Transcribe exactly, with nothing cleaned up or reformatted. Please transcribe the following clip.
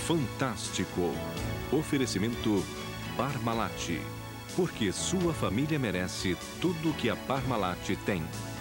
fantástico. Oferecimento Parmalat. Porque sua família merece tudo que a Parmalat tem.